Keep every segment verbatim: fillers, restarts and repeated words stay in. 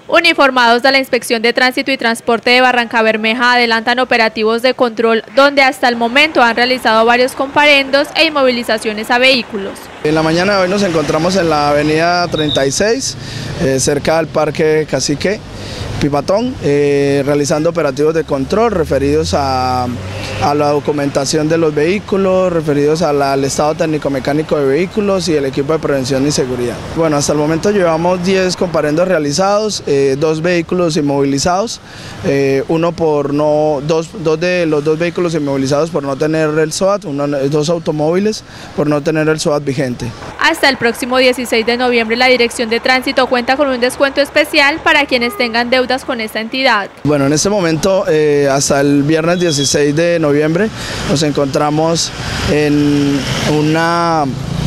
Uniformados de la Inspección de Tránsito y Transporte de Barrancabermeja adelantan operativos de control donde hasta el momento han realizado varios comparendos e inmovilizaciones a vehículos. En la mañana de hoy nos encontramos en la avenida treinta y seis, eh, cerca del Parque Cacique Pimatón, eh, realizando operativos de control referidos a, a la documentación de los vehículos, referidos a la, al estado técnico-mecánico de vehículos y el equipo de prevención y seguridad. Bueno, hasta el momento llevamos diez comparendos realizados, eh, dos vehículos inmovilizados, eh, uno por no, dos, dos de los dos vehículos inmovilizados por no tener el S O A T, uno, dos automóviles por no tener el S O A T vigente. Hasta el próximo dieciséis de noviembre la Dirección de Tránsito cuenta con un descuento especial para quienes tengan deudas con esta entidad. Bueno, en este momento, eh, hasta el viernes dieciséis de noviembre, nos encontramos en una...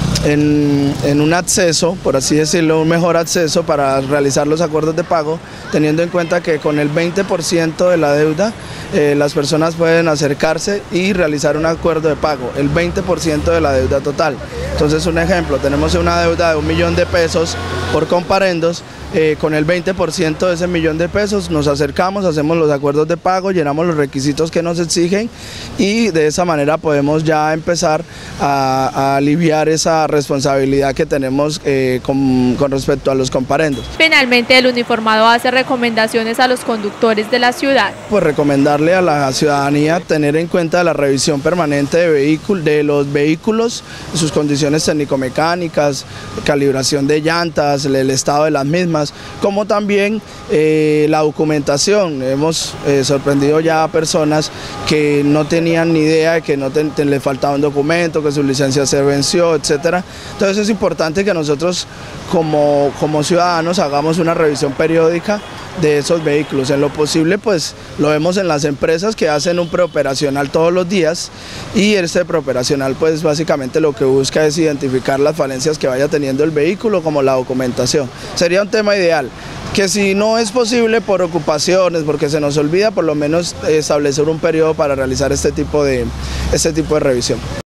En, en un acceso, por así decirlo, un mejor acceso para realizar los acuerdos de pago, teniendo en cuenta que con el veinte por ciento de la deuda eh, las personas pueden acercarse y realizar un acuerdo de pago, el veinte por ciento de la deuda total. Entonces, un ejemplo, tenemos una deuda de un millón de pesos por comparendos, eh, con el veinte por ciento de ese millón de pesos nos acercamos, hacemos los acuerdos de pago, llenamos los requisitos que nos exigen y de esa manera podemos ya empezar a, a aliviar esa responsabilidad que tenemos eh, con, con respecto a los comparendos. Finalmente, el uniformado hace recomendaciones a los conductores de la ciudad. Pues recomendarle a la ciudadanía tener en cuenta la revisión permanente de, vehículo, de los vehículos, sus condiciones técnico-mecánicas, calibración de llantas, el, el estado de las mismas, como también eh, la documentación. Hemos eh, sorprendido ya a personas que no tenían ni idea de que no te, te, le faltaba un documento, que su licencia se venció, etcétera. Entonces es importante que nosotros como, como ciudadanos hagamos una revisión periódica de esos vehículos. En lo posible, pues lo vemos en las empresas que hacen un preoperacional todos los días y este preoperacional pues básicamente lo que busca es identificar las falencias que vaya teniendo el vehículo como la documentación. Sería un tema ideal que si no es posible por ocupaciones, porque se nos olvida, por lo menos establecer un periodo para realizar este tipo de, este tipo de revisión.